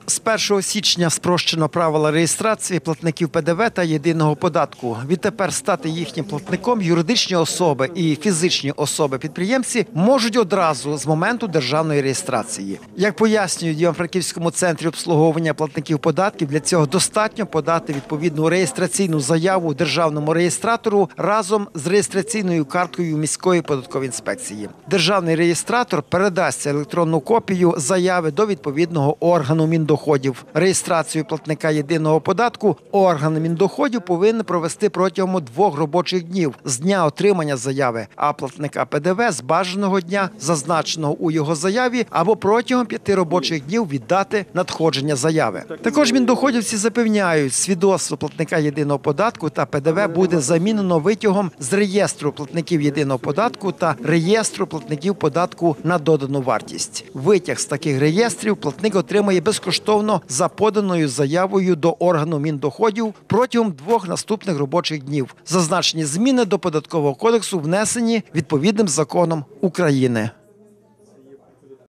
З 1 січня спрощено правила реєстрації платників ПДВ та єдиного податку. Відтепер стати їхнім платником юридичні особи і фізичні особи-підприємці можуть одразу з моменту державної реєстрації. Як пояснюють в Івано-Франківському центрі обслуговування платників податків, для цього достатньо подати відповідну реєстраційну заяву державному реєстратору разом з реєстраційною карткою міської податкової інспекції. Державний реєстратор передасть електронну копію заяви до відповідного органу Міндоходів. Реєстрацію платника єдиного податку орган Міндоходів повинен провести протягом 2 робочих днів з дня отримання заяви, а платника ПДВ з бажаного дня, зазначеного у його заяві, або протягом 5 робочих днів від дати надходження заяви. Також міндоходівці запевняють, свідоцтво платника єдиного податку та ПДВ буде замінено витягом з реєстру платників єдиного податку та реєстру платників податку на додану вартість. Витяг з таких реєстрів платник отримає безкоштовно за поданою заявою до органу Міндоходів протягом 2 наступних робочих днів. Зазначені зміни до Податкового кодексу внесені відповідним законом України.